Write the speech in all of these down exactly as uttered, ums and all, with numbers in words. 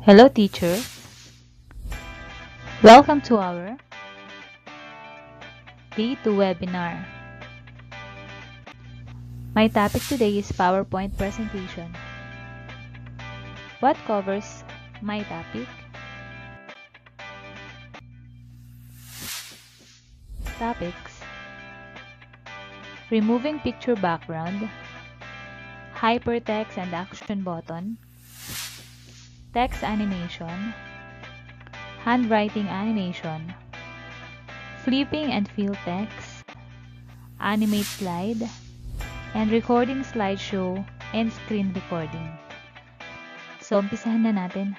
Hello, teacher. Welcome to our Day two webinar. My topic today is PowerPoint presentation. What covers my topic? Topics: removing picture background, hypertext and action button, text animation, handwriting animation, flipping and fill text, animate slide, and recording slideshow and screen recording. So, umpisahan na natin.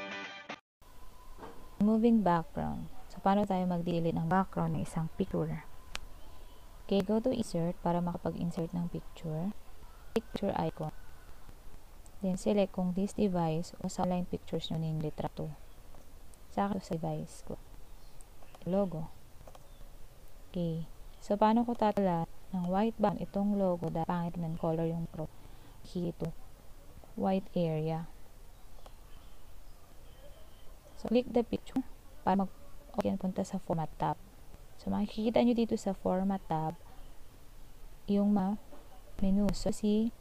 Removing background. So, paano tayo mag-delete ng background ng isang picture? Okay, go to insert para makapag-insert ng picture. Picture icon. Then, select kung this device o sa online pictures nyo ng litrato. Sa akin sa device ko. Logo. Okay. So, paano ko tatala ng white background itong logo dahil pangit ng color yung pro. Ito. White area. So, click the picture para mag-okay punta sa format tab. So, makikita nyo dito sa format tab yung mga menu. So, si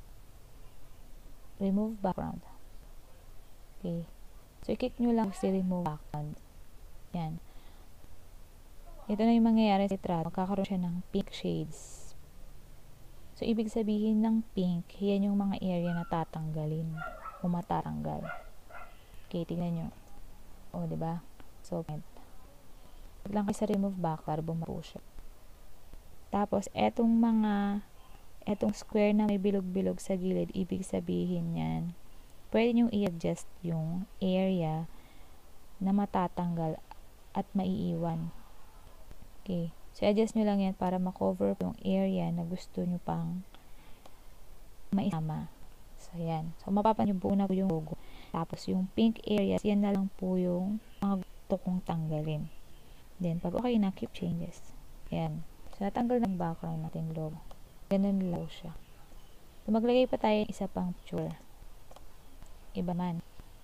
remove background. Okay. So, i-click nyo lang si remove background. Yan. Ito na yung mangyayari sa litrato. Magkakaroon siya ng pink shades. So, ibig sabihin ng pink, yan yung mga area na tatanggalin o matatanggal. Okay, tingnan nyo. O, diba? So, pag lang kayo sa remove background, bumapo siya. Tapos, etong mga etong square na may bilog-bilog sa gilid, ibig sabihin yan, pwede nyo i-adjust yung area na matatanggal at maiiwan. Okay. So, adjust nyo lang yan para makover yung area na gusto nyo pang maisama. So, yan. So, mapapanyo po na po yung logo. Tapos, yung pink areas, yan na lang po yung mga gusto kong tanggalin. Then, pag okay na, keep changes. Yan. So, natanggal ng background natin logo. Ganun lang siya. So, maglagay pa tayo ng isa pang picture. Iba man.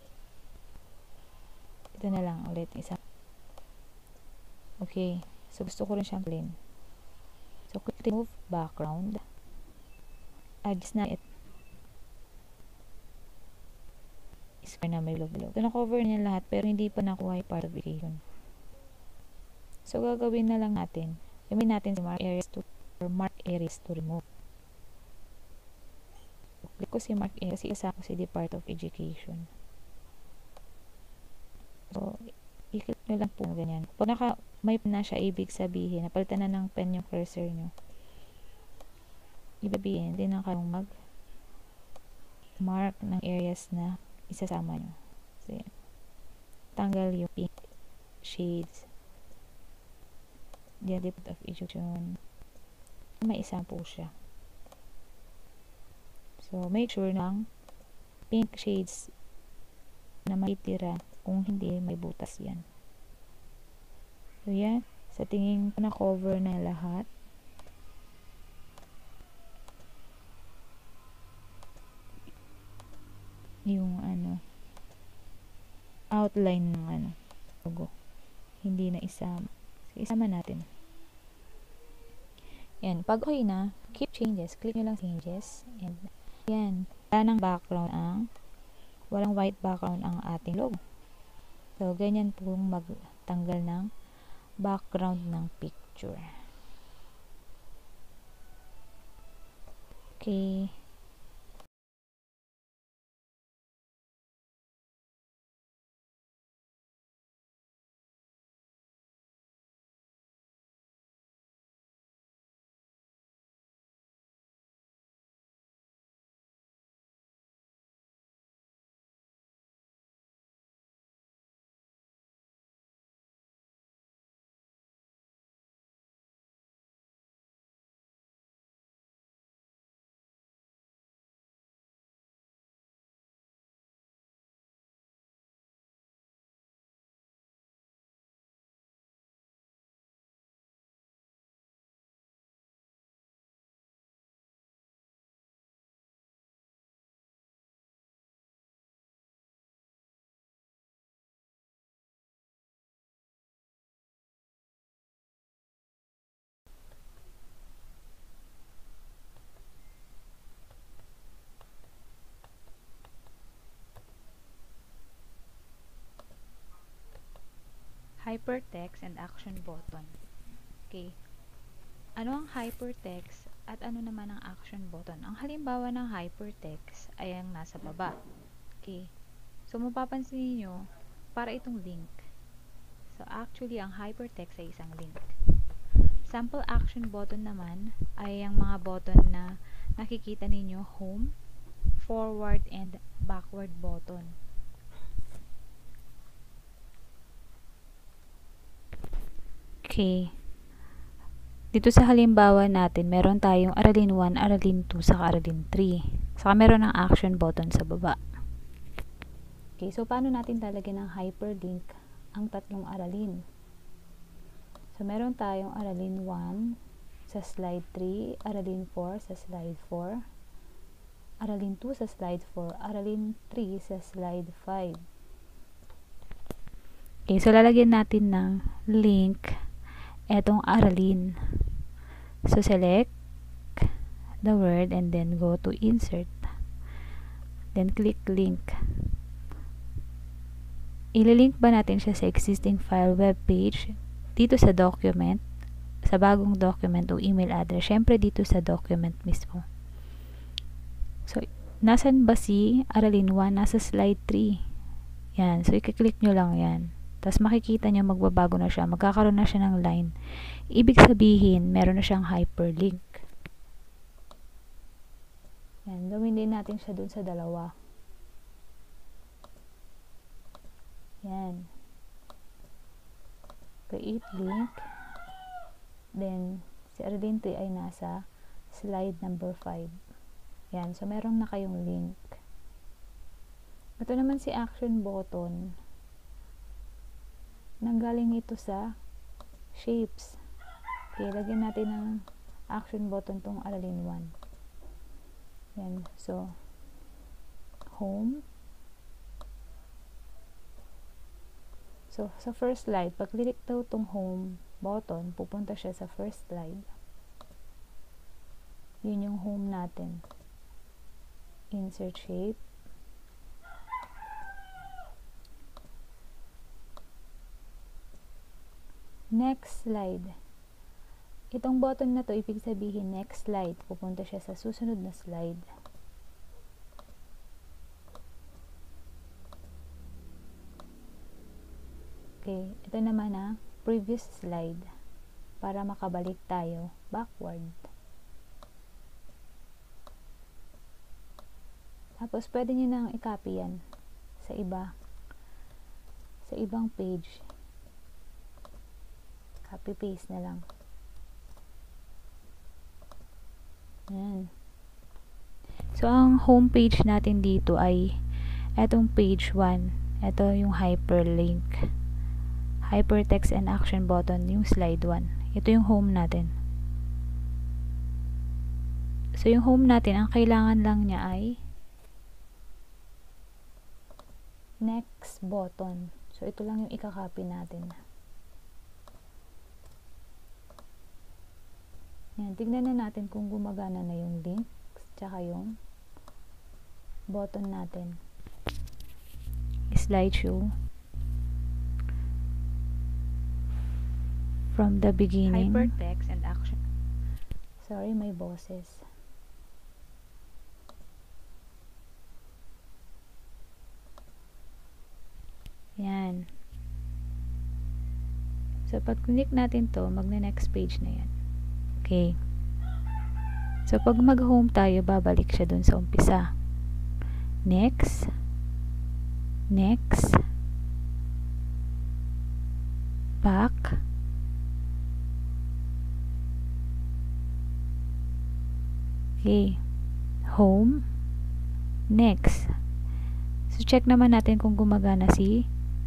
Ito na lang ulit. Isa. Okay. So, gusto ko rin siyang plain. So, click remove background. Adjust na it. Square na may bilog-bilog. So, na-cover niya lahat pero hindi pa nakuha yung part of vacation. So, gagawin na lang natin. Gawin natin si mark areas to or mark areas to remove. Click ko si mark areas kasi kasama ko si Department of Education. So, i-click nyo lang po ganyan. Pag naka, may pen na siya, ibig sabihin, napalitan na ng pen yung cursor nyo. Ibig sabihin, hindi na kayong mag mark ng areas na isasama nyo. So, yan. Tanggal yung pink shades. The Department of Education. May isa po siya. So, make sure ng pink shades na matitira. Kung hindi, may butas yan. So, yan. Sa tingin ko na cover na lahat. Yung ano, outline ng ano, logo. Hindi na isama. So, isama natin. Yan. Pag okay na, keep changes. Click nyo lang changes. And, yan. Wala ng background ang, walang white background ang ating logo. So, ganyan pong magtanggal ng background ng picture. Okay. hypertext and action button. Okay. Ano ang hypertext at ano naman ang action button? Ang halimbawa ng hypertext ay ang nasa baba. Okay. So, mapapansin niyo para itong link. So, actually, ang hypertext ay isang link. Sample action button naman ay ang mga button na nakikita ninyo, home, forward, and backward button. Okay. Dito sa halimbawa natin, meron tayong aralin one, aralin two, saka aralin three. Saka meron ng action button sa baba. Okay, so paano natin lalagyan ng hyperlink ang tatlong aralin? So, meron tayong aralin one sa slide three, aralin four sa slide four, aralin two sa slide four, aralin three sa slide five. Okay, so lalagyan natin ng link etong aralin. So, select the word and then go to insert. Then, click link. Ililink ba natin siya sa existing file web page, dito sa document, sa bagong document o email address? Syempre, dito sa document mismo. So, nasan ba si aralin one? Nasa slide three. Yan. So, i-click nyo lang yan. Tapos makikita nyo magbabago na siya. Magkakaroon na siya ng line. Ibig sabihin, meron na siyang hyperlink. Yan. Gawin din natin siya dun sa dalawa. Yan. Create link. Then, si aralin three ay nasa slide number five. Yan. So, meron na kayong link. Ito naman si action button. Nanggaling ito sa shapes. Okay, lagyan natin ng action button tong aralin one. Yan. So, home. So, sa first slide, pag click daw tong home button, pupunta siya sa first slide. Yun yung home natin. Insert shape. Next slide. Itong button na to, ibig sabihin next slide. Pupunta siya sa susunod na slide. Okay, ito naman na previous slide para makabalik tayo backward. Tapos pwede niyo nang i-copy yan sa iba, sa ibang page. Copy paste na lang. Yan. So, ang home page natin dito ay etong page one. Ito yung hyperlink. Hypertext and action button, yung slide one. Ito yung home natin. So, yung home natin, ang kailangan lang niya ay next button. So, ito lang yung ikakopy natin. Yan, tignan na natin kung gumagana na yung link tsaka yung button natin. Slideshow. From the beginning. Hypertext and action. Sorry, may boses. Yan. So, pag click natin to, magne-next page na yan. Okay. So, pag mag-home tayo, babalik siya dun sa umpisa. Next. Next. Back. Okay. Home. Next. So, check naman natin kung gumagana si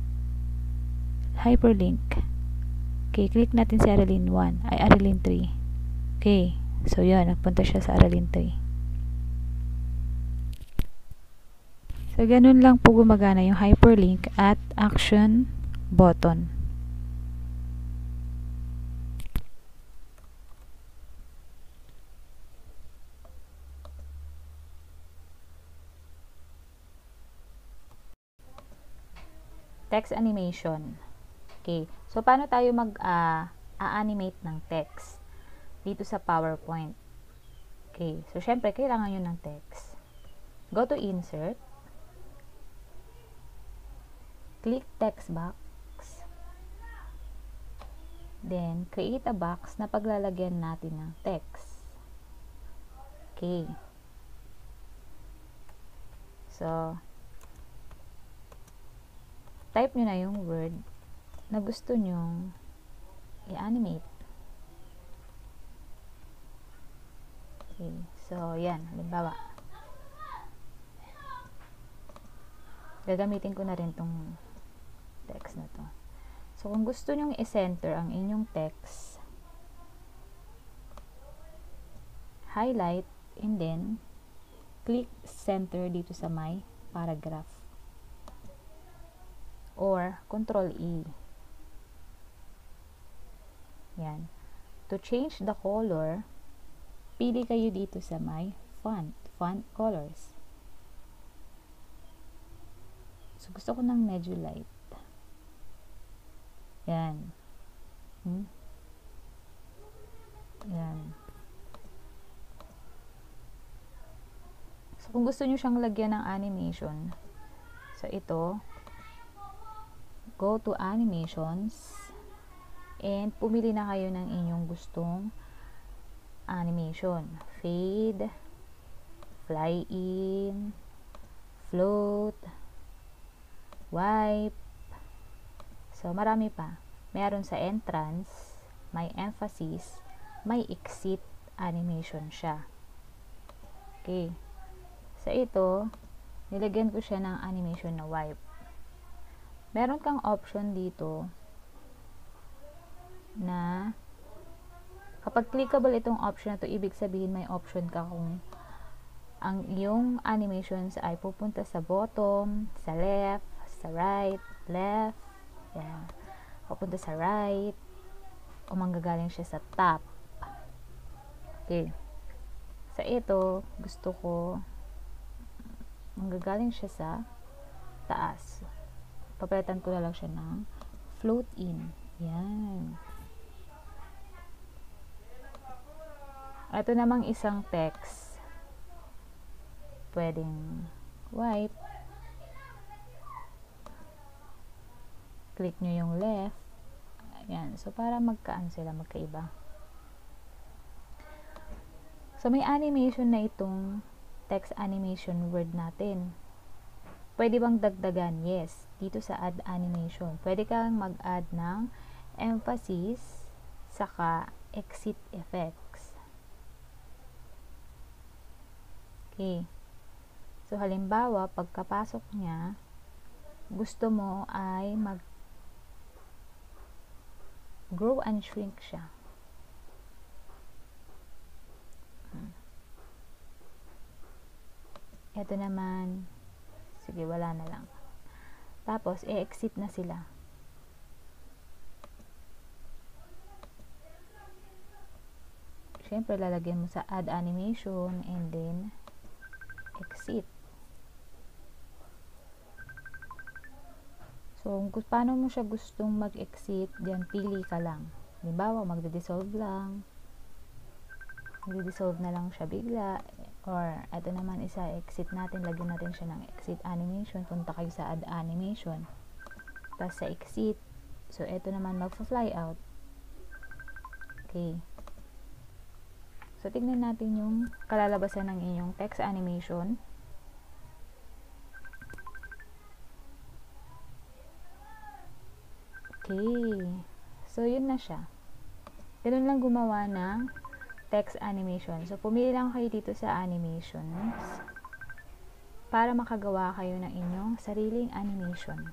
hyperlink. Okay, click natin si aralin one, ay aralin three. Okay, so yun, nagpunta siya sa aralin three. So, ganun lang po gumagana yung hyperlink at action button. Text animation. Okay. So, paano tayo mag-animate uh, ng text dito sa PowerPoint? Okay. So, syempre, kailangan nyo ng text. Go to Insert. Click Text Box. Then, create a box na paglalagyan natin ng text. Okay. So, type nyo na yung word na gusto nyong i-animate. Okay. So, yan. Halimbawa, gagamitin ko na rin tong text na to. So, kung gusto nyong i-center ang inyong text, highlight, and then, click center dito sa my paragraph. Or, control E. Yan. To change the color, pili kayo dito sa my font, font colors. So, gusto ko ng medyo light. Yan. Hmm? Yan. So, kung gusto nyo siyang lagyan ng animation, so ito, go to animations, and pumili na kayo ng inyong gustong animation. Fade, fly in, float, wipe. So, marami pa. Meron sa entrance, may emphasis, may exit animation siya. Okay. Sa ito, nilagyan ko siya ng animation na wipe. Meron kang option dito na kapag clickable itong option na to, ibig sabihin may option ka kung ang iyong animations ay pupunta sa bottom, sa left, sa right, left, yan, pupunta sa right, o manggagaling siya sa top. Okay. Sa ito, gusto ko manggagaling siya sa taas. Papalitan ko na lang siya ng float in. Yan. Ito namang isang text. Pwedeng wipe. Click nyo yung left. Ayan. So, para magkaan sila, magkaiba. So, may animation na itong text animation word natin. Pwede bang dagdagan? Yes. Dito sa add animation. Pwede kang mag-add ng emphasis saka exit effects. Okay. So, halimbawa, pagkapasok niya, gusto mo ay mag grow and shrink siya. Hmm. Ito naman, sige, wala na lang. Tapos, i-exit na sila. Siyempre, lalagyan mo sa add animation and then exit. So, kung paano mo siya gustong mag-exit, diyan pili ka lang. Halimbawa, magde-dissolve lang. Magde-dissolve na lang siya bigla. Or, ito naman isa, exit natin. Lagyan natin siya ng exit animation. Punta kayo sa add animation. Tapos sa exit. So, ito naman magpa-fly out. Okay. So, tignan natin yung kalalabasan ng inyong text animation. Okay. So, yun na siya. Ganun lang gumawa ng text animation. So, pumili lang kayo dito sa animations para makagawa kayo ng inyong sariling animation.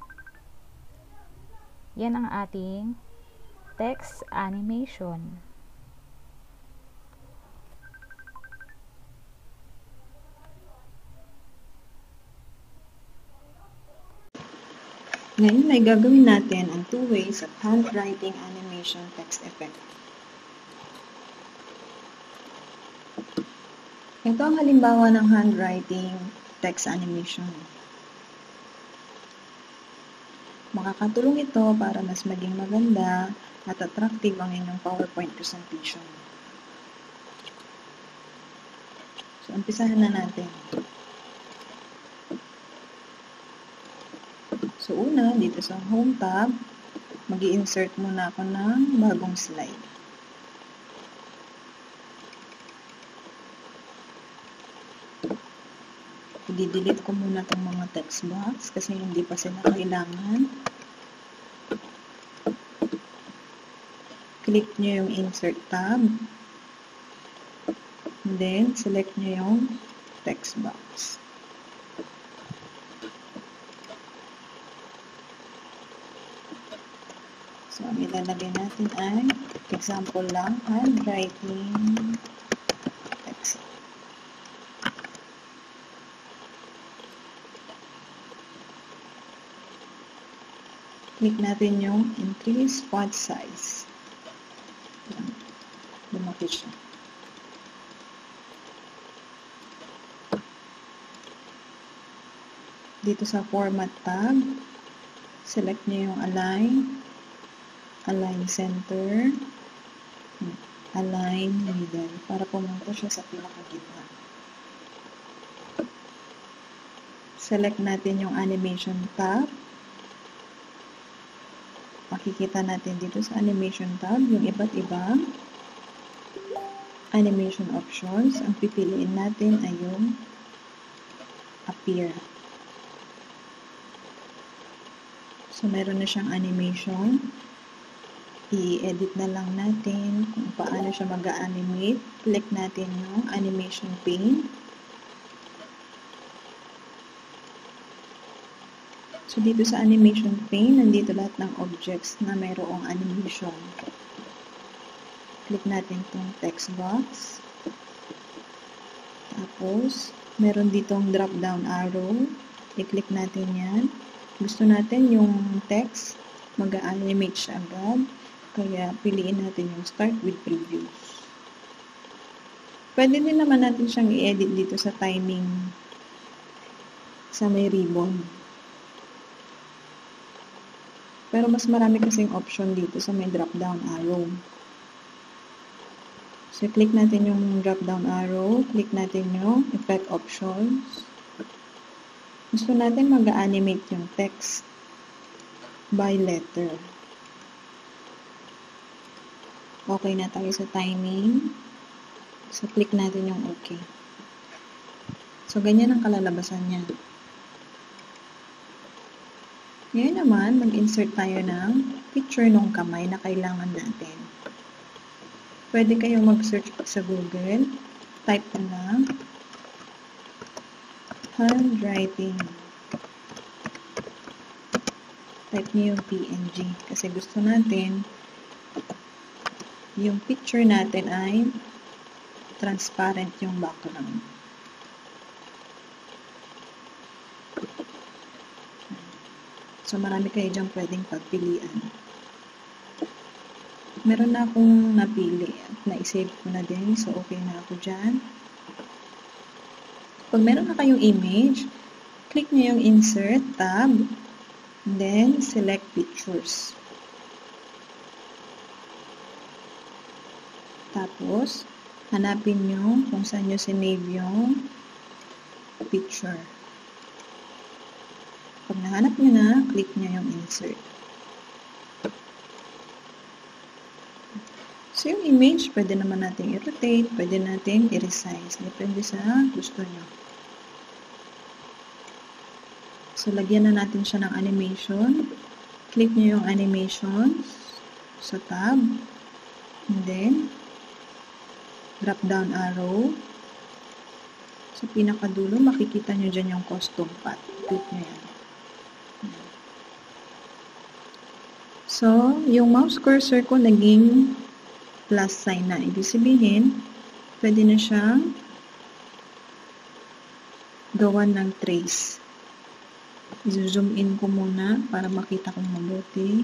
Yan ang ating text animation. Ngayon ay gagawin natin ang two ways of handwriting animation text effect. Ito ang halimbawa ng handwriting text animation. Makakatulong ito para mas maging maganda at attractive ang inyong PowerPoint presentation. So, umpisahan na natin. So, una, dito sa Home tab, mag-i-insert muna ako ng bagong slide. I-delete ko muna itong mga text box kasi hindi pa sila kailangan. Click nyo yung Insert tab. And then, select nyo yung text box. So, ang ilalagay natin ay, example lang, handwriting text. Click natin yung increase font size. Lumaki siya. Dito sa Format tab, select nyo yung Align, Align Center, Align Middle, para pumunta siya sa pinakagitna. Select natin yung Animation tab. Makikita natin dito sa Animation tab yung iba't ibang animation options. Ang pipiliin natin ay yung Appear. So, meron na siyang animation. I-edit na lang natin kung paano siya mag-animate. Click natin yung Animation pane. So, dito sa animation pane, nandito lahat ng objects na mayroong animation. Click natin itong text box. Tapos, meron ditong drop-down arrow. I-click natin yan. Gusto natin yung text, mag-animate siya agad. Kaya, piliin natin yung Start with Previews. Pwede din naman natin siyang i-edit dito sa timing sa may ribbon. Pero mas marami kasing option dito sa may drop-down arrow. So, click natin yung drop-down arrow. Click natin yung Effect Options. Gusto natin mag-animate yung text by letter. Okay na tayo sa timing. So, click natin yung OK. So, ganyan ang kalalabasan niya. Ngayon naman, mag-insert tayo ng picture ng kamay na kailangan natin. Pwede kayong mag-search sa Google. Type ko lang handwriting. Type niyo yung P N G kasi gusto natin yung picture natin ay transparent yung background. So, marami kayo dyan pwedeng pagpilian. Meron na akong napili at na-save ko na din. So, okay na ako dyan. Pag meron na kayong image, click nyo yung Insert tab, then select Pictures. Tapos, hanapin nyo kung saan nyo sinave yung picture. Pag nahanap nyo na, click nyo yung Insert. So, yung image, pwede naman natin i-rotate, pwede natin i-resize. Depende sa gusto nyo. So, lagyan na natin siya ng animation. Click nyo yung animations sa tab. And then, drop down arrow. Sa pinakadulo, makikita nyo dyan yung custom path. Click nyo yan. So, yung mouse cursor ko naging plus sign na. Ibig sabihin, pwede na siyang gawan ng trace. I-zoom in ko muna para makita kong mabuti.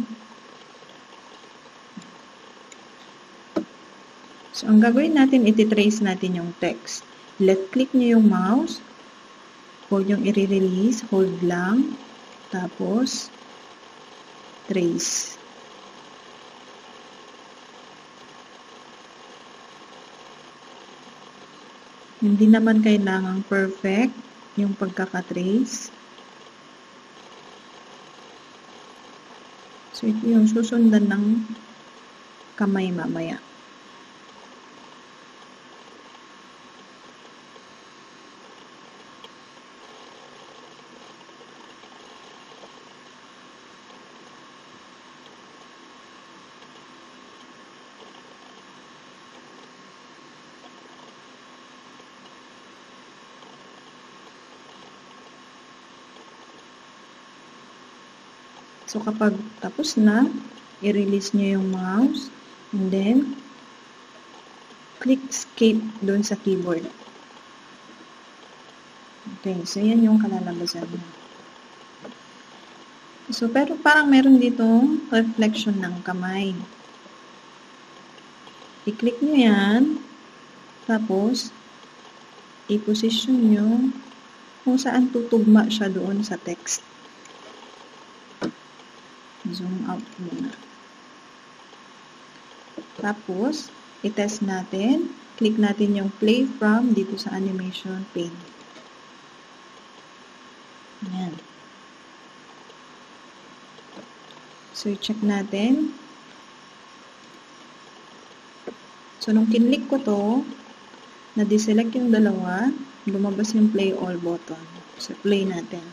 So, ang gagawin natin, iti-trace natin yung text. Left-click nyo yung mouse. Huwag yung i-release. Hold lang. Tapos, trace. Hindi naman kailangang perfect yung pagkakatrace. So, ito yung susundan ng kamay mamaya. So, kapag tapos na, i-release nyo yung mouse, and then, click escape doon sa keyboard. Okay, so yan yung kalalabasan niya. So, pero parang meron ditong reflection ng kamay. I-click nyo yan, tapos, i-position nyo kung saan tutugma siya doon sa text. Zoom out muna. Tapos, i-test natin. Click natin yung play from dito sa animation pane. Ayan. So, i-check natin. So, nung kinlik ko to, na-deselect yung dalawa, lumabas yung play all button. So, play natin.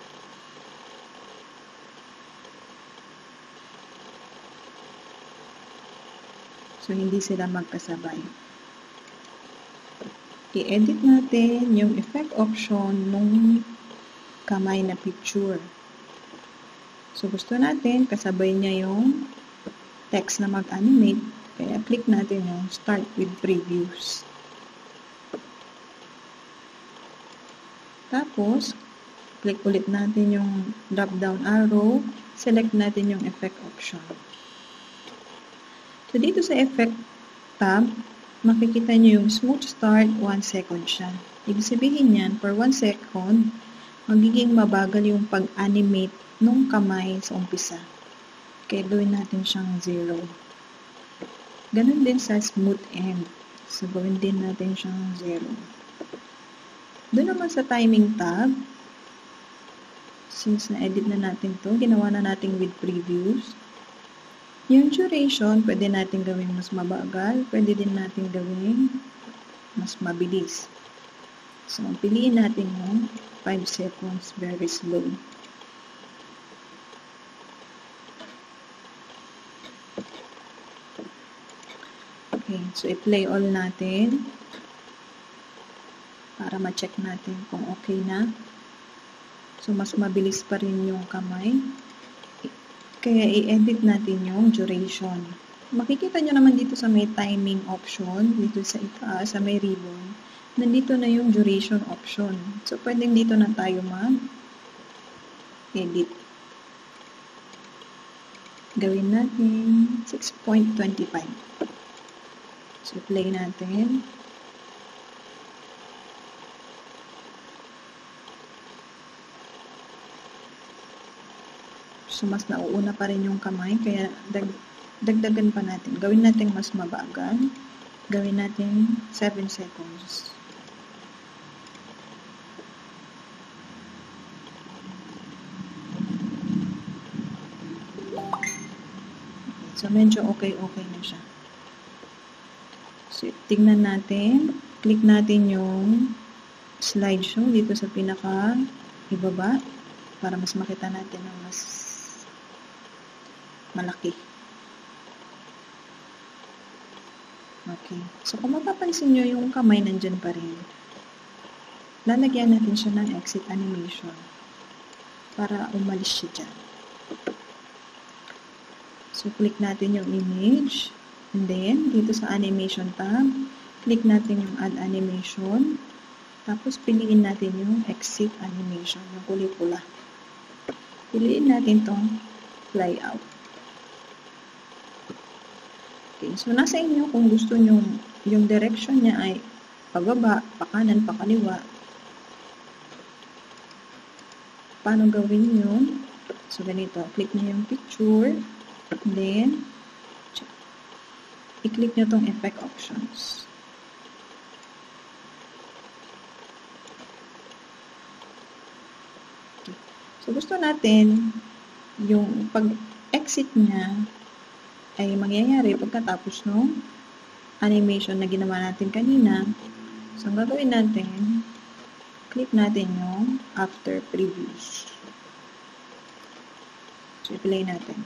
So, hindi sila magkasabay. I-edit natin yung effect option nung kamay na picture. So, gusto natin, kasabay niya yung text na mag-animate. Kaya, click natin yung start with previews. Tapos, click ulit natin yung drop-down arrow. Select natin yung effect option. So, dito sa Effect tab, makikita nyo yung Smooth Start, one second siya. Ibig sabihin yan, for one second, magiging mabagal yung pag-animate nung kamay sa umpisa. Kaya gawin natin siyang zero. Ganun din sa Smooth End. So, gawin din natin siyang zero. Doon naman sa Timing tab, since na-edit na natin to, ginawa na natin with previews. Yung duration, pwede natin gawing mas mabagal, pwede din natin gawing mas mabilis. So, piliin natin yung five seconds, very slow. Okay, so i-play all natin para ma-check natin kung okay na. So, mas mabilis pa rin yung kamay. Kaya i-edit natin yung duration. Makikita nyo naman dito sa may timing option, dito sa itaas, sa may ribbon, nandito na yung duration option. So, pwedeng dito na tayo mag-edit. Gawin natin six point two five. So, play natin. So, mas nauuna pa rin yung kamay, kaya dag dagdagan pa natin. Gawin natin mas mabagal. Gawin natin seven seconds. So, medyo okay-okay na siya. So, tingnan natin. Click natin yung slideshow dito sa pinaka ibaba para mas makita natin ng mas malaki. Okay. So, kung mapapansin nyo, yung kamay nandyan pa rin. Lalagyan natin siya ng exit animation para umalis siya dyan. So, click natin yung image. And then, dito sa animation tab, click natin yung add animation. Tapos, piliin natin yung exit animation, yung kulay pula. Piliin natin tong fly out. Okay, so nasa inyo kung gusto nyo yung direction niya ay pababa, pakanan, pakaliwa. Paano gawin yun? So, ganito. Click nyo yung picture. Then, i-click nyo tong effect options. Okay. So, gusto natin yung pag-exit niya ay mangyayari pagkatapos ng animation na ginawa natin kanina. So, ang gagawin natin, click natin yung after previews. So, i-play natin.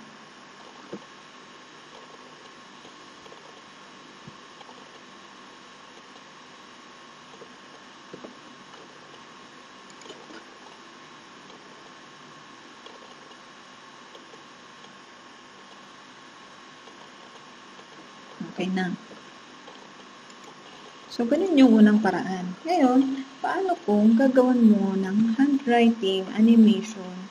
Okay na. So, ganun yung unang paraan. Ngayon, paano kung gagawan mo ng handwriting animation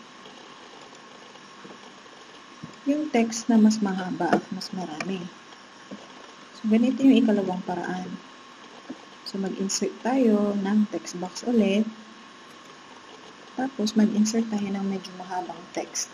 yung text na mas mahaba at mas marami? So, ganito yung ikalawang paraan. So, mag-insert tayo ng text box ulit. Tapos, mag-insert tayo ng medyo mahabang text.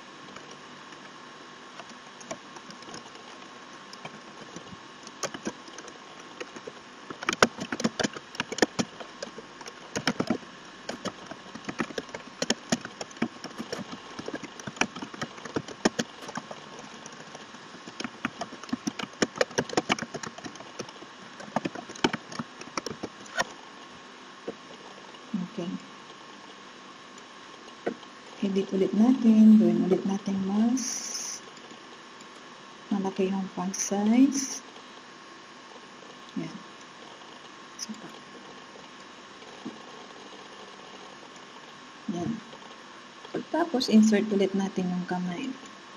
Okay. Edit ulit natin. Gawin ulit natin mas malaki yung font size. Yan. So, yan. Tapos, insert ulit natin yung kamay.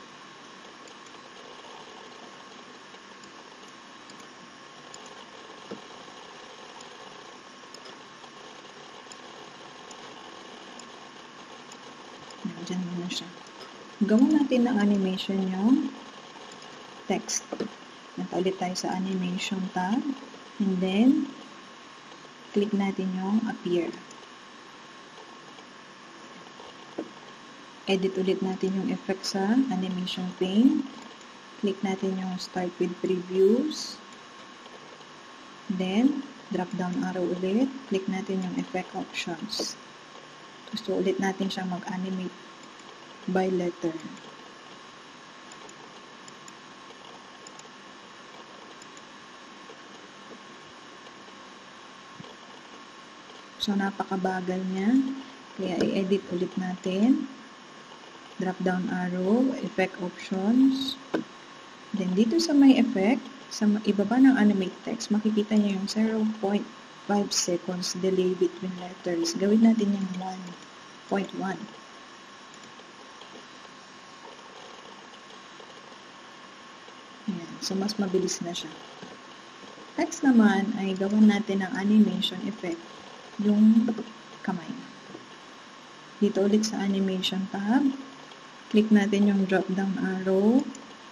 Diyan muna siya. Gawin natin ng animation yung text. Nanta ulit tayo sa animation tab. And then, click natin yung appear. Edit ulit natin yung effect sa animation pane. Click natin yung start with previews. Then, drop down arrow ulit. Click natin yung effect options. Gusto ulit natin siyang mag-animate by letter. So, napakabagal niya. Kaya, i-edit ulit natin. Drop down arrow, effect options. Then, dito sa may effect, sa ibaba ng animate text, makikita niyo yung zero point five seconds delay between letters. Gawin natin yung one point one. Ayan. So, mas mabilis na siya. Next naman, ay gawan natin ng animation effect yung kamay. Dito ulit sa animation tab, click natin yung drop down arrow.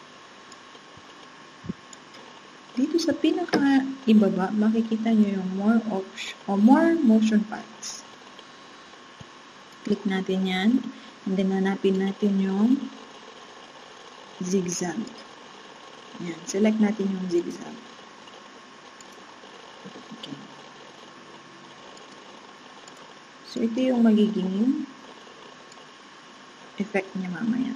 Dito sa pinaka ibaba, makikita nyo yung more option o more motion paths. Click natin yan, and then hanapin natin yung zigzag. Yan, select natin yung zigzag. Okay. So, ito yung magiging effect niya mamaya.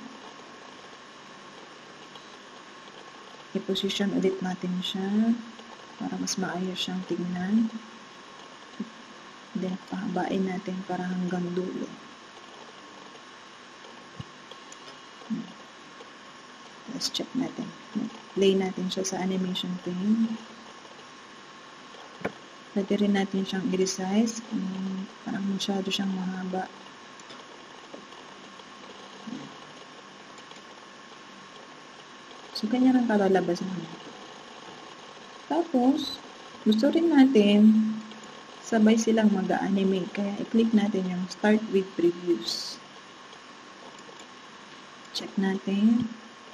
I-position ulit natin siya para mas maayos siyang tignan. Then, pahabain natin para hanggang dulo. Let's check natin. Play natin siya sa animation pane. Pwede rin natin siyang i-resize kung parang masyado siyang mahaba. So, ganyan ang kalalabas naman. Tapos, gusto rin natin sabay silang mag-animate. Kaya, i-click natin yung Start with Previews. Check natin.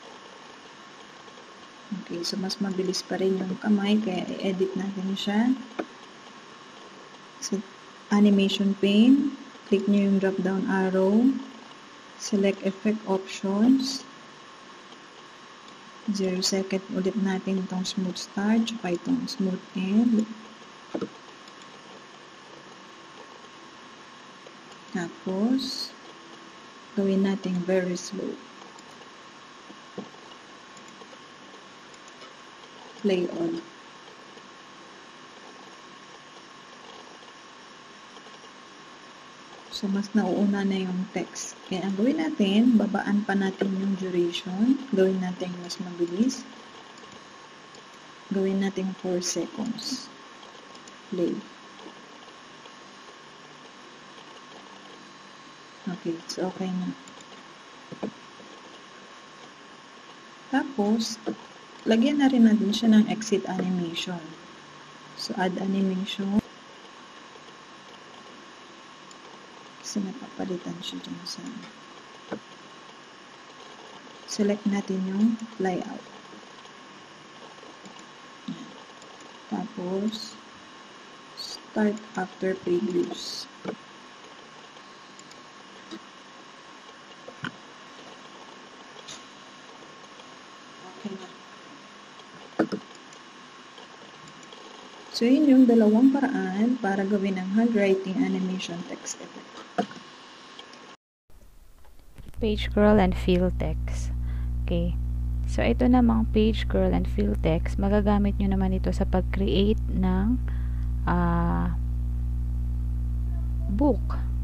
Okay, so mas mabilis pa rin yung kamay, kaya i-edit natin siya. So, animation pane, click nyo yung drop down arrow, Select effect options. zero second ulit natin itong smooth start, tsaka itong smooth end. Tapos, gawin natin very slow. Play on. So, mas nauuna na yung text. Kaya ang gawin natin, babaan pa natin yung duration. Gawin natin mas mabilis. Gawin natin four seconds. Play. Okay, so okay na. Tapos, lagyan na rin natin siya ng exit animation. So, add animation. Kasi napapalitan siya dyan sa... Select natin yung fly out. Yan. Tapos, start after previews. Okay na. So, yun yung dalawang paraan para gawin ang handwriting animation text effect. Page scroll and fill text. Okay. So, ito namang page scroll and fill text, magagamit nyo naman ito sa pag-create ng uh, book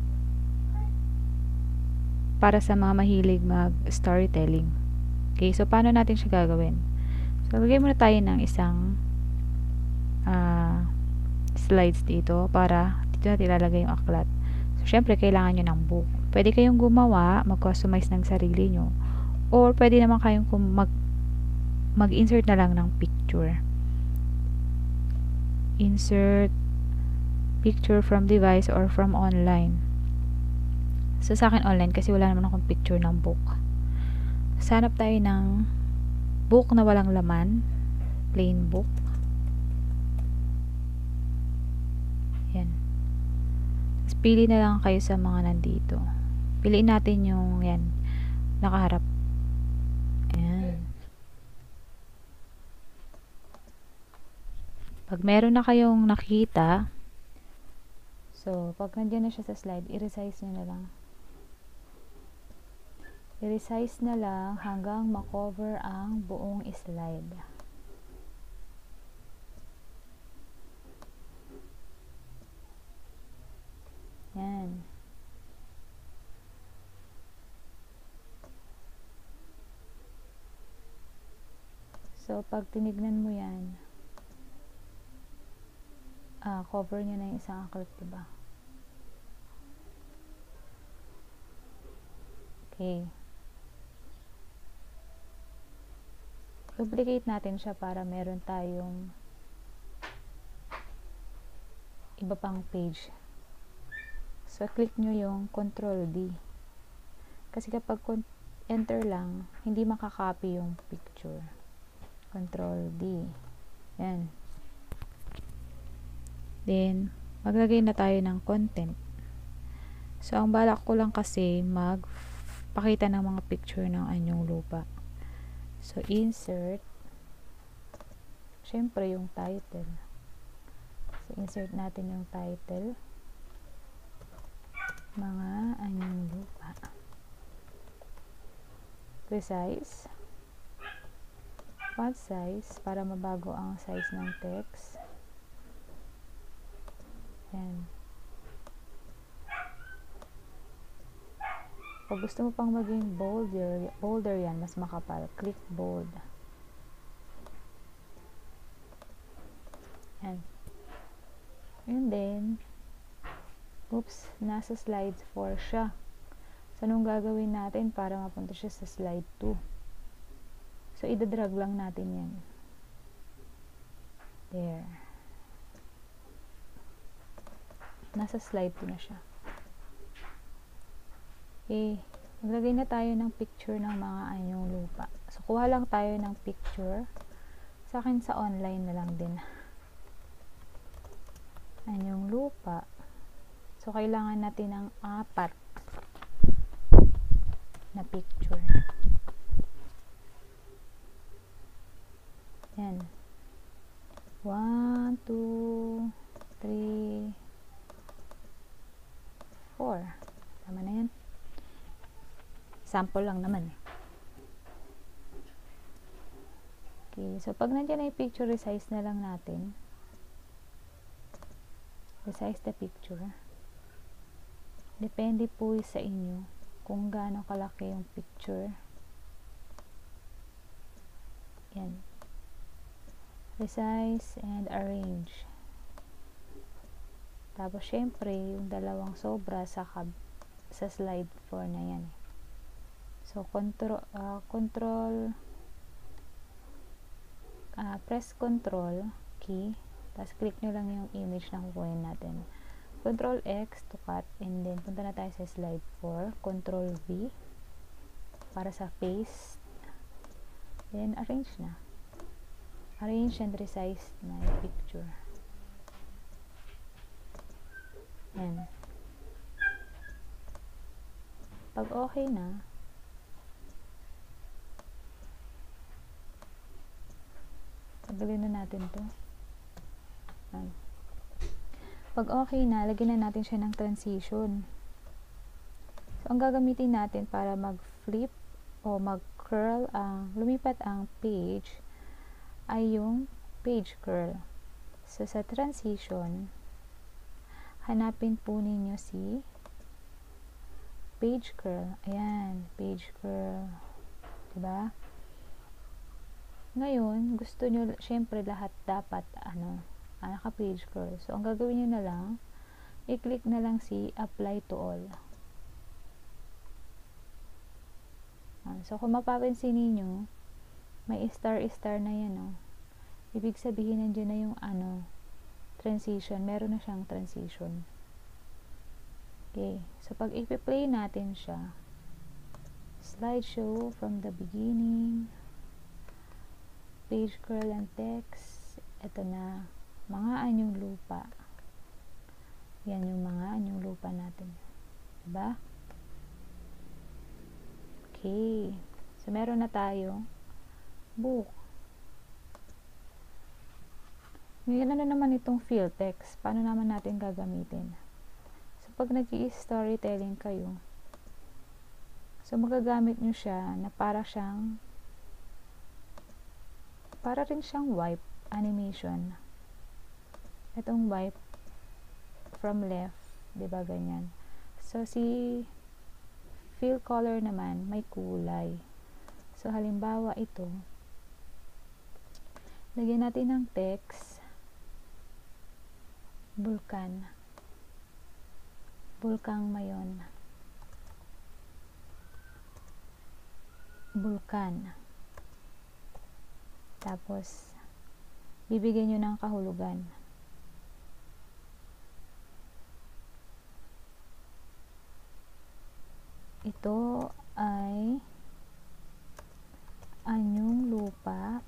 para sa mga mahilig mag-storytelling. Okay. So, paano natin siya gagawin? So, lagay muna tayo ng isang uh, slides dito para dito natin ilalagay yung aklat. So, syempre, kailangan nyo ng book. Pwede kayong gumawa, mag-customize ng sarili nyo. Or, pwede naman kayong mag mag-insert na lang ng picture. Insert picture from device or from online. So, sa akin online kasi wala naman akong picture ng book. Sanap tayo ng book na walang laman. Plain book. Yan. Tapos, pili na lang kayo sa mga nandito. Piliin natin yung, yan, nakaharap. Ayan. Pag meron na kayong nakita, so, pag nandiyan na siya sa slide, i-resize nyo na lang. I-resize na lang hanggang makover ang buong slide. Yan. So, pag tinignan mo yan, ah, cover nyo na yung isang aklat, diba? Okay. Duplicate natin siya para meron tayong iba pang page. So, click nyo yung control D. Kasi kapag enter lang, hindi makakopy yung picture. control D. Yan. Then, maglagay na tayo ng content. So, ang balak ko lang kasi magpakita ng mga picture ng anyong lupa. So, insert. Siyempre, yung title. So, insert natin yung title. Mga anyong lupa. Resize. Font size para mabago ang size ng text. Yan. Pag gusto mo pang maging bolder, bolder yan, mas makapal, click bold. Yan. And then, oops, nasa slide four siya. So, anong gagawin natin para mapunta siya sa slide two? So, idadrag lang natin yan. There. Nasa slide two na siya. Okay. Maglagay na tayo ng picture ng mga anyong lupa. So, kuha lang tayo ng picture. Sa akin, sa online na lang din. Anyong lupa. So, kailangan natin ng apat. na picture. Yan. one, two, three, four. Tama na yan. Sample lang naman eh. Okay, so pag nandiyan na yung picture, resize na lang natin. Resize the picture. Depende po sa inyo kung gaano kalaki yung picture. Yan. Resize and arrange. Tapos, syempre, yung dalawang sobra sa, sa slide four na yan. So, control, uh, control, uh, press control key, tapos click nyo lang yung image na kukunin natin. Control X to cut, and then, punta na tayo sa slide four. Control V, para sa paste. Then, arrange na. Arrange and resize na yung picture. Yan. Pag okay na, tagalin na natin to. Yan. Pag okay na, lagyan na natin siya ng transition. So, ang gagamitin natin para mag-flip o mag-curl, ang lumipat ang page, ay yung page curl. So, sa transition, hanapin po ninyo si page curl. Ayan, page curl. Diba? Ngayon, gusto nyo, syempre lahat dapat, ano, ah, naka-page curl. So, ang gagawin nyo na lang, i-click na lang si apply to all. Ah, so, kung mapapansin ninyo, may star-star na yan, oh. Ibig sabihin, nandiyan na yung, ano, transition. Meron na siyang transition. Okay. So, pag i-play natin siya, slideshow from the beginning, page curl and text, ito na, mga anyong lupa. Yan yung mga anyong lupa natin. Diba? Okay. So, meron na tayo book. Ngayon, ano naman itong fill text? Paano naman natin gagamitin? So, pag nag-i-storytelling kayo, so, magagamit nyo siya na para siyang para rin siyang wipe animation. Itong wipe from left, diba ganyan? So, si fill color naman, may kulay. So, halimbawa ito, lagyan natin ng text, Bulkan. Bulkang Mayon. Bulkan. Tapos, bibigyan nyo ng kahulugan. Ito ay anyong lupa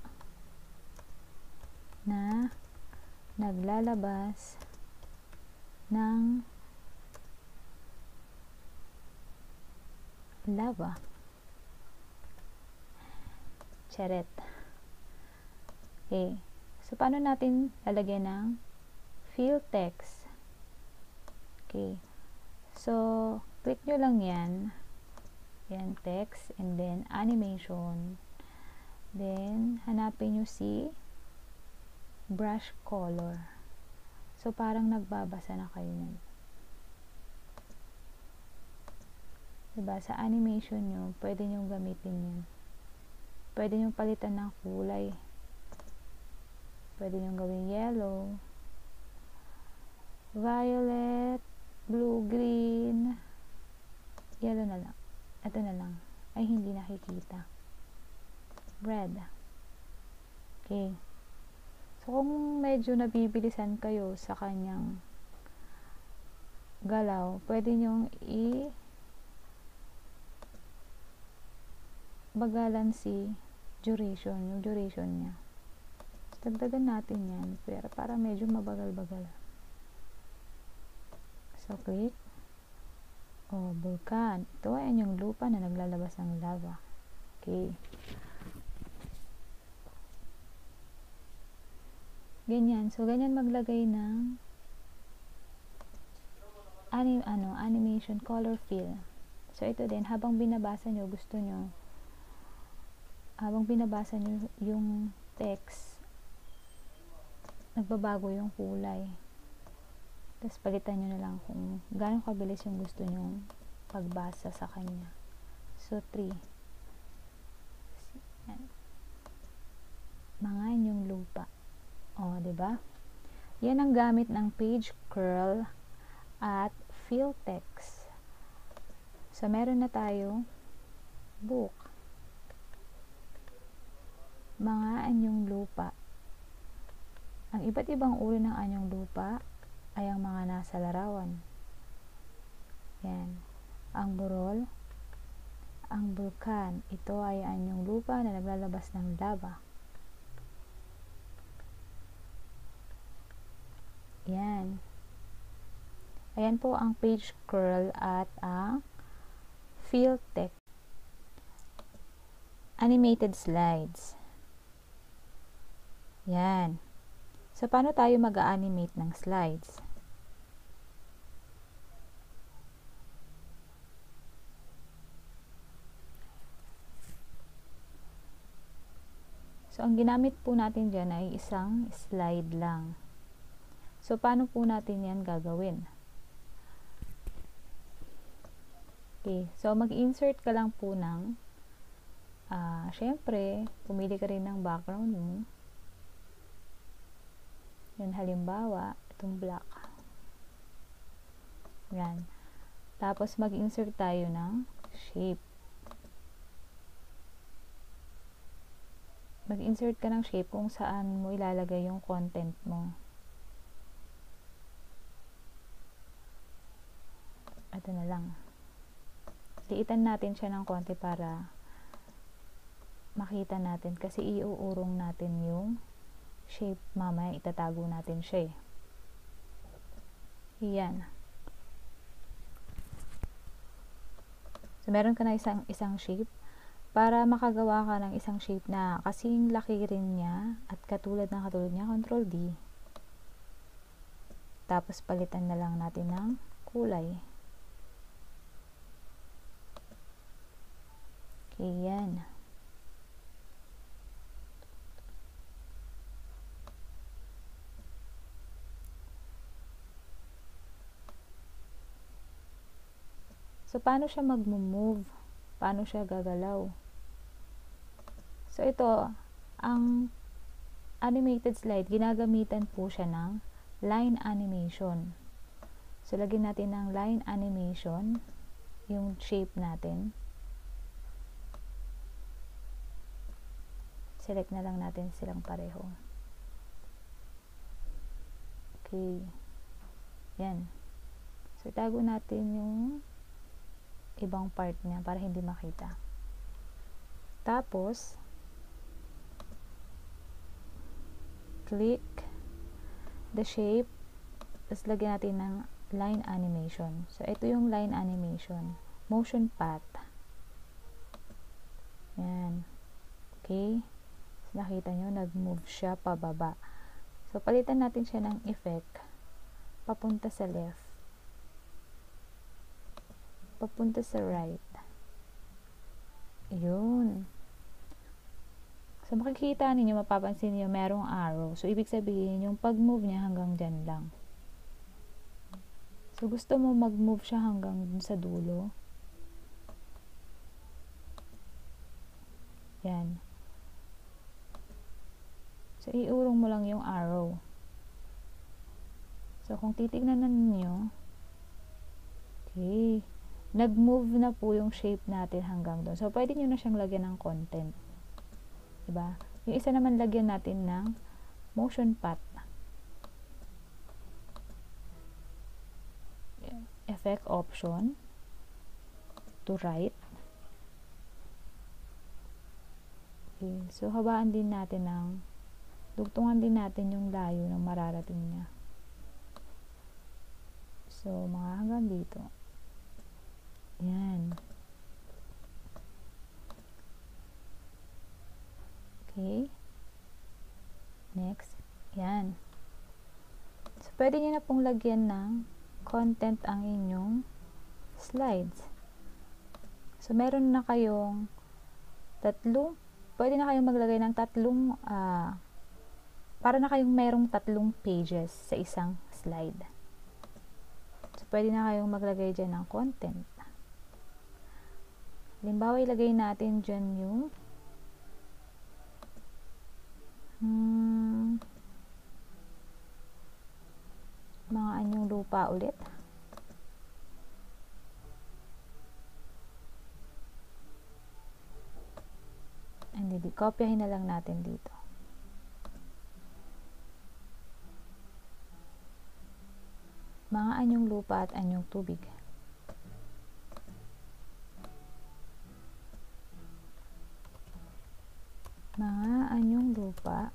na naglalabas ng lava. Charet. Okay. So, paano natin lalagyan ng fill text? Okay. So, click nyo lang yan. Yan, text. And then, animation. Then, hanapin nyo si brush color. So, parang nagbabasa na kayo nun. Diba? Sa animation nyo, pwede nyo gamitin yan. Pwede nyo palitan ng kulay. Pwede nyo gawing yellow, violet, blue, green, yellow na lang. Ito na lang. Ay, hindi nakikita. Red. Okay. So, kung medyo nabibilisan kayo sa kanyang galaw, pwede nyong i bagalan si duration, yung duration niya. So, dagdagan natin yan, pero para medyo mabagal-bagal. So, click. O, bulkan. Ito ay anyong lupa na naglalabas ng lava. Okay. Ganyan. So, ganyan maglagay ng anim, ano, animation color fill. So, ito din, habang binabasa nyo, gusto nyo, habang binabasa nyo yung text, nagbabago yung kulay. Tapos, palitan nyo na lang kung gaano kabilis yung gusto nyo pagbasa sa kanya. So, three. Mga inyong lupa. O, diba? Yan ang gamit ng page curl at fill text. So, meron na tayo book. Mga anyong lupa. Ang iba't ibang uri ng anyong lupa ay ang mga nasa larawan. Yan. Ang burol, ang bulkan. Ito ay anyong lupa na naglalabas ng lava. Yan. Ayan po ang page curl at ang fill text. Animated slides. Yan. So, paano tayo mag-animate ng slides? So, ang ginamit po natin dyan ay isang slide lang. So, paano po natin yan gagawin? Okay. So, mag-insert ka lang po ng uh, syempre, pumili ka rin ng background mo. Yan, halimbawa, itong black. Yan. Tapos, mag-insert tayo ng shape. Mag-insert ka ng shape kung saan mo ilalagay yung content mo. Ito na lang. Liitan natin siya ng konti para makita natin kasi iuurong natin yung shape. Mamaya itatago natin siya eh. Yan. So, meron ka na isang, isang shape. Para makagawa ka ng isang shape na kasing laki rin niya at katulad ng katulad niya, control D. Tapos palitan na lang natin ng kulay. Okay, yan. So, paano siya mag-move? Paano siya gagalaw? So, ito, ang animated slide, ginagamitan po siya ng line animation. So, lagyan natin ng line animation, yung shape natin. Select na lang natin silang pareho. Okay. Yan. So, itago natin yung ibang part niya para hindi makita. Tapos, click the shape, tapos lagyan natin ng line animation. So, ito yung line animation. Motion path. Yan. Okay. So, nakita nyo, nag-move siya pababa. So, palitan natin siya ng effect. Papunta sa left. Papunta sa right. Yun. So, makikita ninyo, mapapansin niyo merong arrow. So, ibig sabihin, yung pag-move niya hanggang dyan lang. So, gusto mo mag-move siya hanggang dun sa dulo. Yan. So, iurong mo lang yung arrow. So, kung titignan na ninyo, okay, nag-move na po yung shape natin hanggang doon. So, pwede nyo na siyang lagyan ng content. Diba? Yung isa naman lagyan natin ng motion path. Effect option. To right. Okay. So, habaan din natin ng dugtungan din natin yung layo ng mararating niya. So, mga hanggang dito. Yan. Okay. Next. Yan. So, pwede nyo na pong lagyan ng content ang inyong slides. So, meron na kayong tatlong, pwede na kayong maglagay ng tatlong, uh, para na kayong merong tatlong pages sa isang slide. So, pwede na kayong maglagay dyan ng content. Halimbawa, ilagay natin dyan yung hmm, mga anyong lupa ulit. Hindi, di, kopyahin na lang natin dito. Mga anyong lupa at anyong tubig. Mga anyong lupa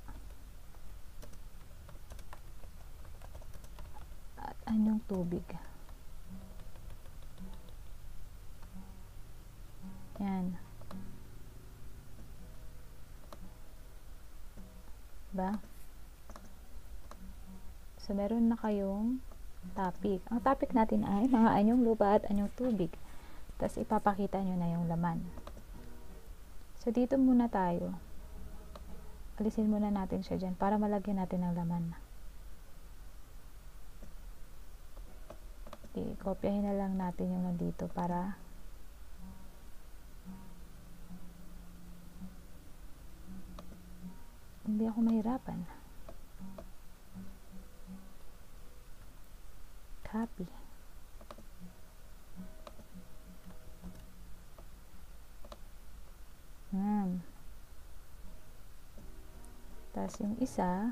at anyong tubig. Yan. Diba? So, meron na kayong topic. Ang topic natin ay mga anyong lupa at anyong tubig. Tapos, ipapakita nyo na yung laman. So, dito muna tayo. Alisin muna natin siya dyan para malagyan natin ng laman. Okay, kopyahin na lang natin yung nandito para hindi ako mahirapan. Copy. Hmm. Tapos yung isa,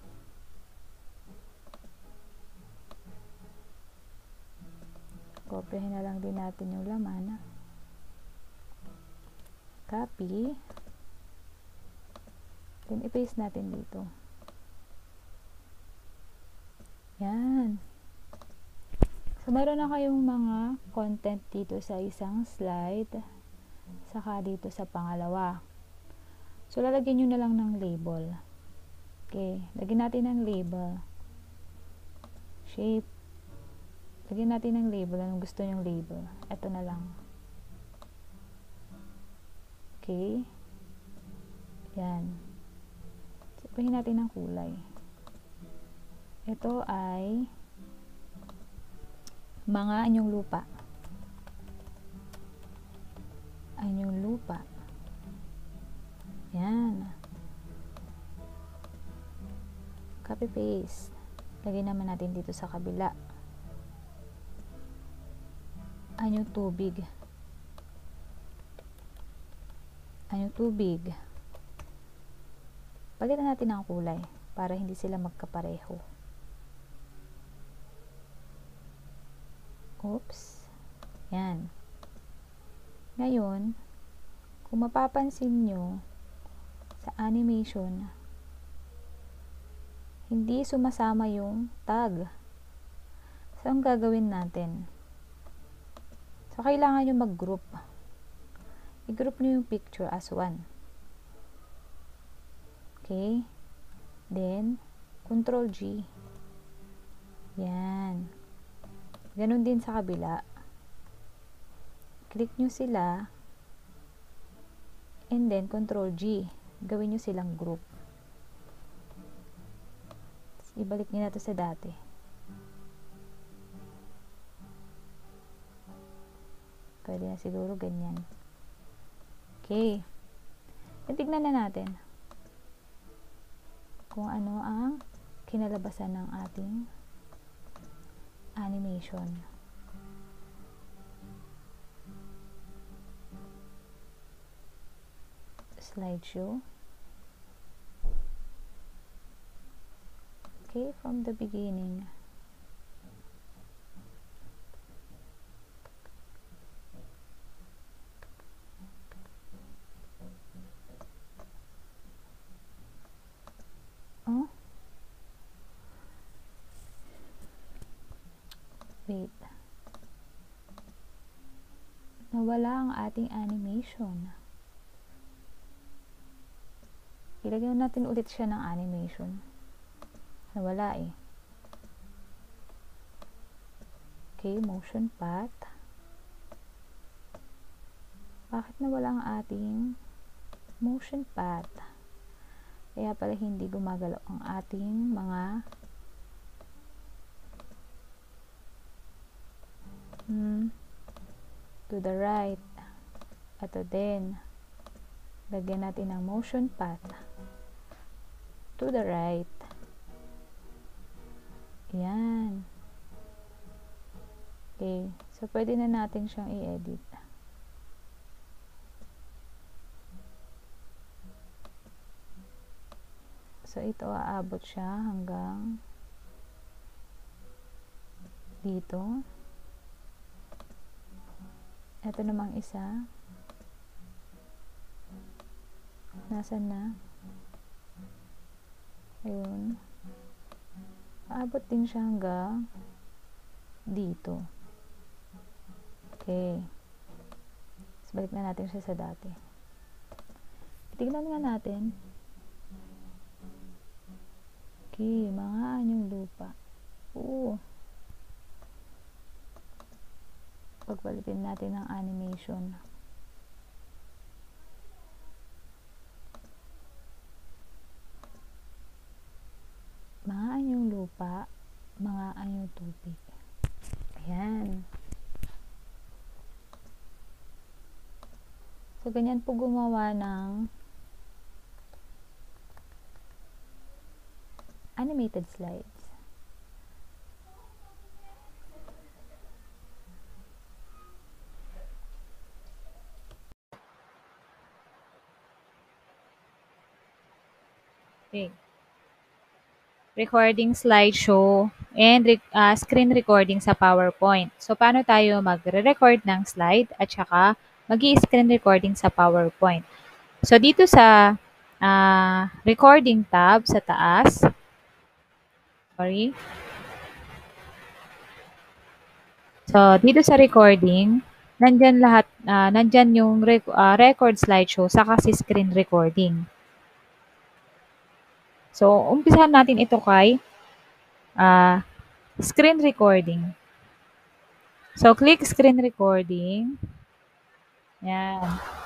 kopyahin na lang din natin yung laman. Copy. Then, i-paste natin dito. Yan. So, meron na kayong mga content dito sa isang slide, saka dito sa pangalawa. So, lalagyan nyo na lang ng label. Okay. Lagyan natin ng label. Shape. Lagyan natin ng label. Anong gusto nyong label? Ito na lang. Okay. Yan. Sabihin natin ng kulay. Ito ay mga anyong lupa. Anyong lupa. Yan. Copy paste. Lagay naman natin dito sa kabila. Anyong tubig. Anyong tubig. Palitan natin ang kulay para hindi sila magkapareho. Oops. Yan. Ngayon, kung mapapansin nyo, sa animation, hindi sumasama yung tag. So, ang gagawin natin? So, kailangan nyo mag-group. I-group nyo yung picture as one. Okay? Then, Control G. Yan. Ganon din sa kabila. Click nyo sila. And then, Control G. Gawin nyo silang group. Ibalik nyo na to sa dati. Pwede na siguro ganyan. Okay. Tignan na natin kung ano ang kinalabasan ng ating animation. Slideshow. Okay, from the beginning. Oh. Wait. nawala ang ating animation. Ilagyan natin ulit siya ng animation. Nawala eh. Okay, motion path. Bakit nawala ang ating motion path? Kaya pala hindi gumagalaw ang ating mga hmm, to the right. Ito din. Lagyan natin ng motion path to the right. Yan. Okay. So, pwede na natin siyang i-edit. So, ito aabot siya hanggang dito. Ito namang isa. Nasaan na? Ayun. Aabot din siya hanggang dito. Okay. So, balik na natin siya sa dati. Tignan nga natin. Okay, mga anyong lupa. Oo. Pagbalitin natin ang animation. Mga anyong lupa, mga anyong tubig. Ayan. So, ganyan po gumawa ng animated slides. Okay. Recording slideshow and uh, screen recording sa PowerPoint. So, paano tayo magre-record ng slide at saka mag-i-screen recording sa PowerPoint. So, dito sa uh, recording tab sa taas, sorry. So, dito sa recording, nandyan lahat, uh, nandyan yung rec uh, record slideshow saka si screen recording. So, umpisahan natin ito kay uh, screen recording. So, click screen recording. Yan.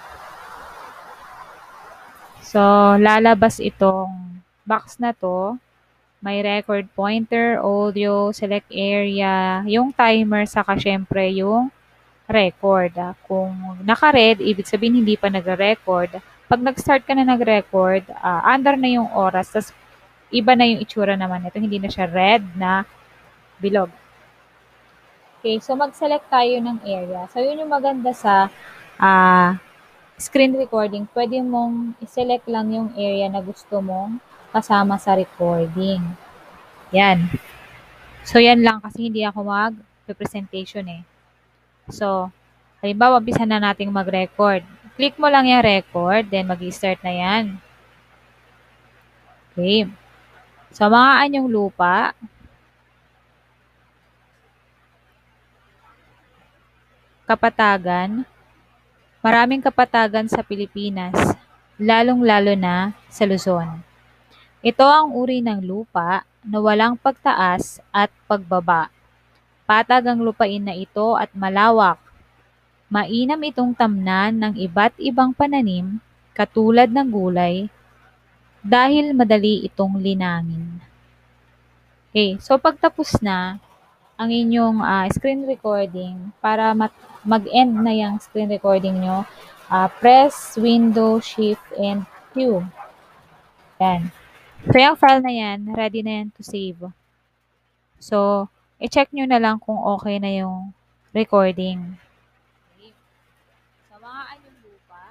So, lalabas itong box na to. May record pointer, audio, select area, yung timer, saka syempre yung record. Kung naka-red, ibig sabihin hindi pa nag-record. Pag nag-start ka na nag-record, uh, under na yung oras, tas iba na yung itsura naman. Ito hindi na siya red na bilog. Okay, so mag-select tayo ng area. So, yun yung maganda sa uh, screen recording. Pwede mong i-select lang yung area na gusto mong kasama sa recording. Yan. So, yan lang kasi hindi ako mag-presentation eh. So, halimbawa, umpisa na nating mag-record. Click mo lang yung record, then mag-i-start na yan. Okay. So, mga anyong lupa, kapatagan, maraming kapatagan sa Pilipinas, lalong-lalo na sa Luzon. Ito ang uri ng lupa na walang pagtaas at pagbaba. Patag ang lupain na ito at malawak. Mainam itong tamnan ng iba't ibang pananim, katulad ng gulay, dahil madali itong linangin. Okay, so pagtapos na ang inyong uh, screen recording, para mag-end na yung screen recording nyo, uh, press Window, Shift, and Q. Yan. So, yung file na yan, ready na yan to save. So, i-check nyo na lang kung okay na yung recording. Okay. So, mga anyong lupa,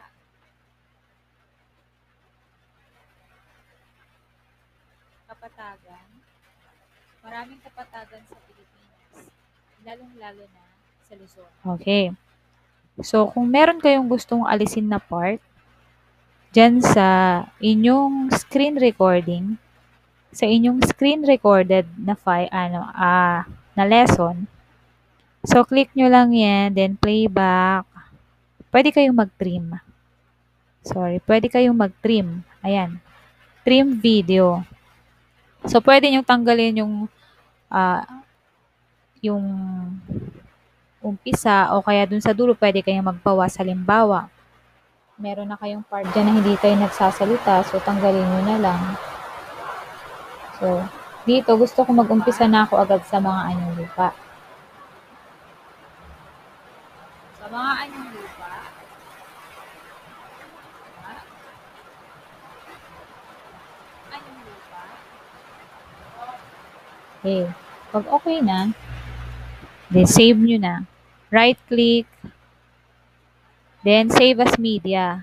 kapatagan, maraming kapatagan sa Pilipinas, lalong-lalo na sa Luzon. Okay. So, kung meron kayong gustong alisin na part, dyan sa inyong screen recording, sa inyong screen recorded na file, ano, ah, na lesson, so, click nyo lang yan, then playback, pwede kayong mag-trim. Sorry, pwede kayong mag-trim. Ayan. Trim video. So, pwede nyo tanggalin yung uh, yung umpisa o kaya dun sa dulo, pwede kayong magbawas. Halimbawa, meron na kayong part dyan na hindi kayo nagsasalita, so tanggalin nyo na lang. So, dito, gusto ko mag-umpisa na ako agad sa mga anyong lupa. Sa mga anyong lupa, anyong lupa, okay. Pag okay na, then save nyo na. Right click, then save as media.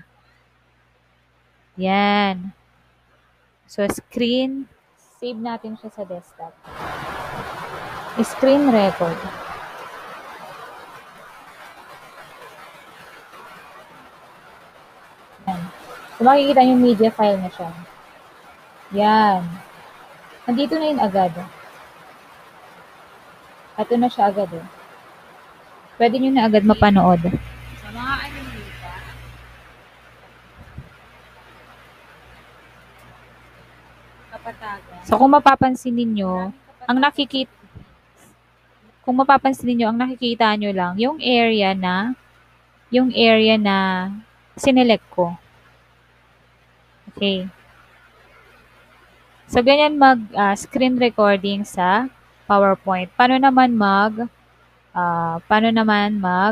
Yan. So, screen, save natin siya sa desktop. Screen record. Yan. So, makikita yung media file na siya. Yan. Nandito na yun agad. Ito na siya agad eh. Pwede nyo na agad mapanood. Sa mga anyong lupa, kapatagan. So, kung mapapansin ninyo, ang nakikita, kung mapapansin ninyo, ang nakikita nyo lang, yung area na, yung area na sinelect ko. Okay. So, ganyan mag uh, screen recording sa PowerPoint. Paano naman mag uh, paano naman mag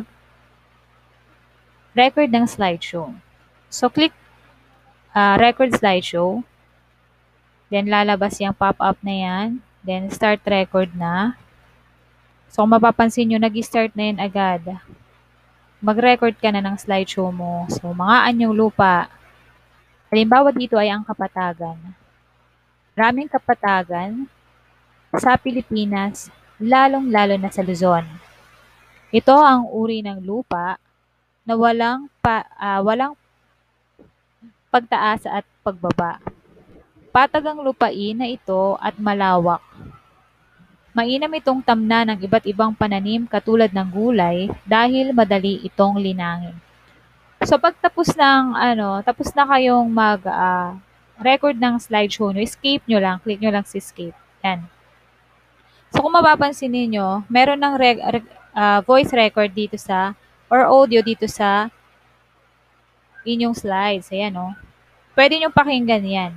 record ng slideshow? So, click uh, record slideshow. Then, lalabas yung pop-up na yan. Then, start record na. So, kung mapapansin nyo, nag-start na yan agad. Mag-record ka na ng slideshow mo. So, mga anyong lupa. Halimbawa dito ay ang kapatagan. Maraming kapatagan sa Pilipinas, lalong-lalo na sa Luzon. Ito ang uri ng lupa na walang, pa, uh, walang pagtaas at pagbaba. Patag ang lupain na ito at malawak. Mainam itong tamna ng iba't ibang pananim katulad ng gulay dahil madali itong linangin. So pagtapos ng ano, tapos na kayong mag uh, record ng slideshow nyo, escape nyo lang, click nyo lang si escape. Yan. So kung mapapansin niyo, meron ng rec uh, voice record dito sa or audio dito sa inyong slides. Ayan oh. Pwede nyo pakinggan yan.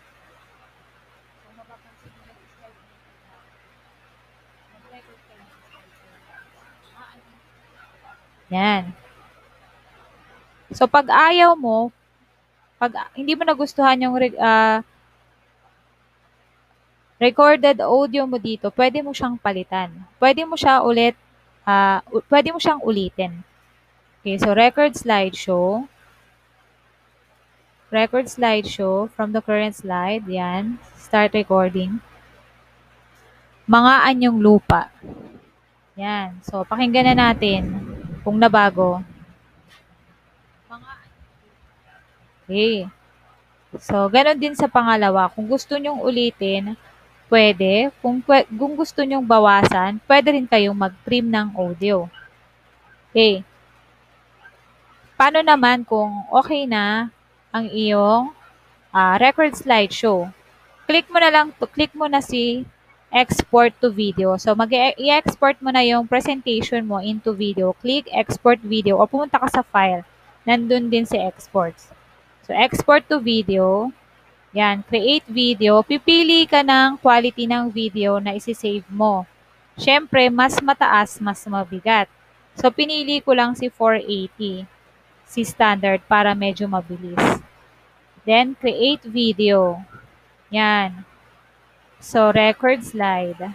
Yan. So, pag ayaw mo, pag hindi mo nagustuhan yung uh, recorded audio mo dito, pwede mo siyang palitan. Pwede mo siya ulit, uh, pwede mo siyang ulitin. Okay, so record slideshow. Record slideshow from the current slide. Yan. Start recording. Mga anyong lupa. Yan. So, pakinggan na natin kung nabago. Okay. So, ganun din sa pangalawa. Kung gusto nyong ulitin, pwede. Kung, kung gusto nyong bawasan, pwede rin kayong mag-trim ng audio. Okay. Paano naman kung okay na ang iyong uh, record slideshow? Click mo na lang, to, click mo na si export to video. So, mag-i-export mo na yung presentation mo into video. Click export video o pumunta ka sa file. Nandun din si exports. So, export to video. Yan, create video. Pipili ka ng quality ng video na isi-save mo. Siyempre, mas mataas, mas mabigat. So, pinili ko lang si four eighty. Si standard para medyo mabilis. Then, create video. Yan. So, record slide.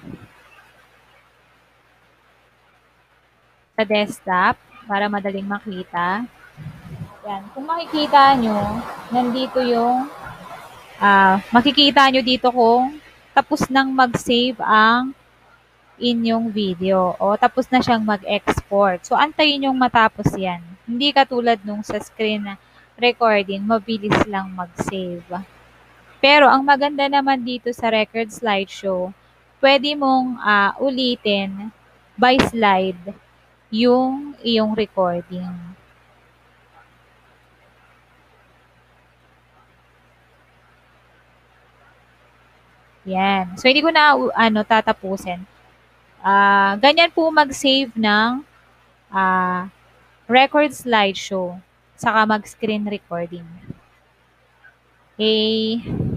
Sa desktop, para madaling makita. Yan. Kung makikita nyo, nandito yung, uh, makikita nyo dito kung tapos nang mag-save ang inyong video o tapos na siyang mag-export. So, antayin yung matapos yan. Hindi katulad nung sa screen recording, mabilis lang mag-save. Pero, ang maganda naman dito sa record slideshow, pwede mong uh, ulitin by slide yung iyong recording. Yan. So, hindi ko na ano, tatapusin. Ah, ganyan po mag-save ng ah, record slideshow, saka mag-screen recording. Okay.